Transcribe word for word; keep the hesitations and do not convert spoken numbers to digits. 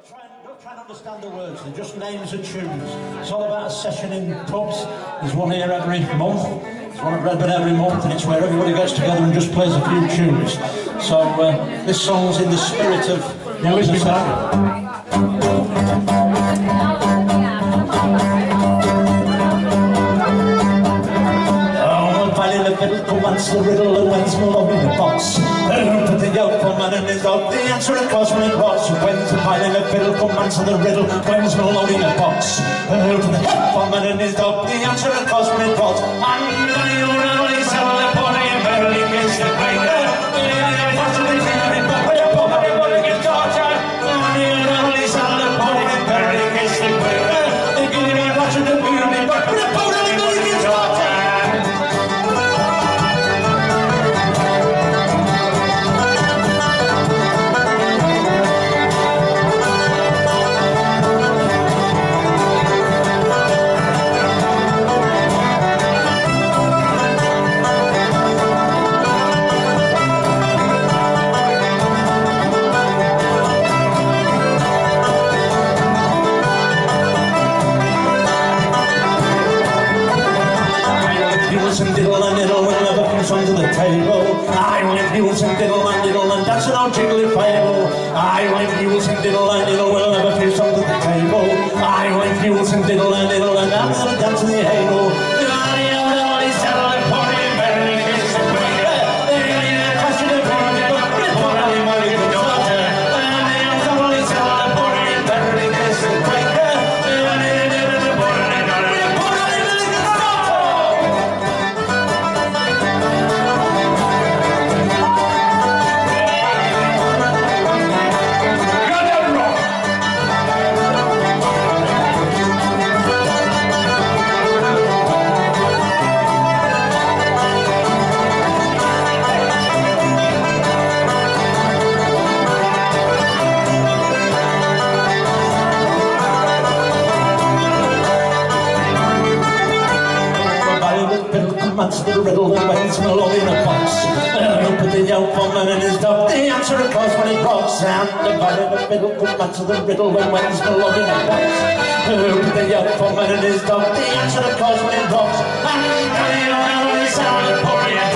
try and, don't try and understand the words, they're just names of tunes. It's all about a session in pubs. There's one here every month, there's one at Redburn every month, and it's where everybody gets together and just plays a few tunes. So uh, this song's in the spirit of... Yeah, let's be back. The fiddle commands the riddle and when's my love in the box? Who put the yoke for man and his dog? The answer of course when it was. When's the pile in the fiddle commands the riddle? When's my love in the box? Who put the yoke for man and his dog? The answer of course when it was. And the riddle is all the pony and barely gets the finger. And diddle and diddle will never finish onto the table. I will have mules and diddle and diddle and dance an old jiggly fable. I will have mules and diddle and diddle will never finish onto the table. I will have mules and diddle and diddle and dance and dance in the halo. Answer the riddle and when's my love in a box? Who put the yoke for man and his dog? The answer of course when it rocks. And the valley of the fiddle come answer the riddle and when's my love in a box? Who put the yoke for man and his dog? The answer of course when it rocks. And the valley of the fiddle